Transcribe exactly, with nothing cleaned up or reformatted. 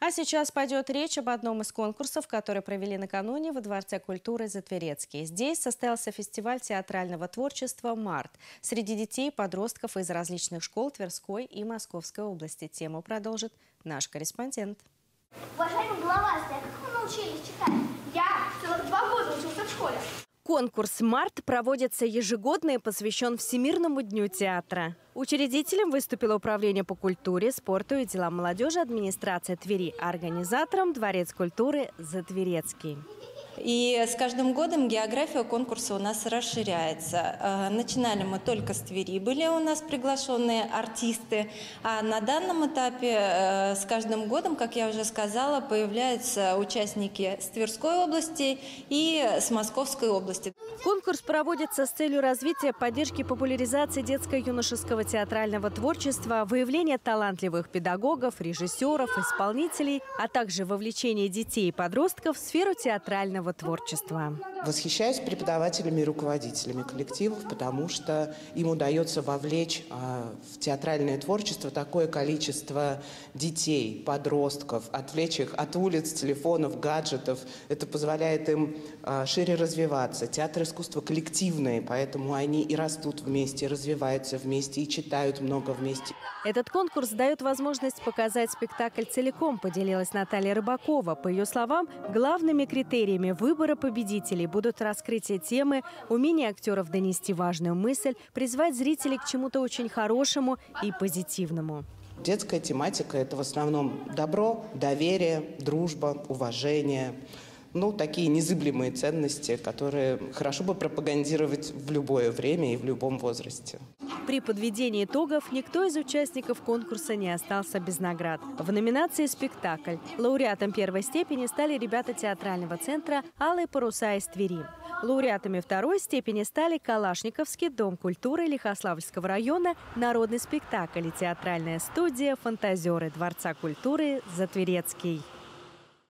А сейчас пойдет речь об одном из конкурсов, которые провели накануне во Дворце культуры Затверецкий. Здесь состоялся фестиваль театрального творчества «Март» среди детей и подростков из различных школ Тверской и Московской области. Тему продолжит наш корреспондент. Уважаемый главастая, как вы научились читать? Я целых два года учился в школе. Конкурс «Март» проводится ежегодно и посвящен Всемирному дню театра. Учредителем выступило Управление по культуре, спорту и делам молодежи администрации Твери, а организатором Дворец культуры Затверецкий. И с каждым годом география конкурса у нас расширяется. Начинали мы только с Твери, были у нас приглашенные артисты. А на данном этапе с каждым годом, как я уже сказала, появляются участники с Тверской области и с Московской области. Конкурс проводится с целью развития, поддержки, популяризации детско-юношеского театрального творчества, выявления талантливых педагогов, режиссеров, исполнителей, а также вовлечения детей и подростков в сферу театрального творчества. Восхищаюсь преподавателями и руководителями коллективов, потому что им удается вовлечь а, в театральное творчество такое количество детей, подростков, отвлечь их от улиц, телефонов, гаджетов. Это позволяет им а, шире развиваться. Театр искусства коллективное, поэтому они и растут вместе, и развиваются вместе, и читают много вместе. Этот конкурс дает возможность показать спектакль целиком, поделилась Наталья Рыбакова. По ее словам, главными критериями выбора победителей будут раскрытие темы, умение актеров донести важную мысль, призвать зрителей к чему-то очень хорошему и позитивному. Детская тематика – это в основном добро, доверие, дружба, уважение. Ну, такие незыблемые ценности, которые хорошо бы пропагандировать в любое время и в любом возрасте. При подведении итогов никто из участников конкурса не остался без наград. В номинации «Спектакль» лауреатом первой степени стали ребята театрального центра «Алые паруса» из Твери. Лауреатами второй степени стали Калашниковский дом культуры Лихославльского района, народный спектакль и театральная студия «Фантазеры» Дворца культуры Затверецкий.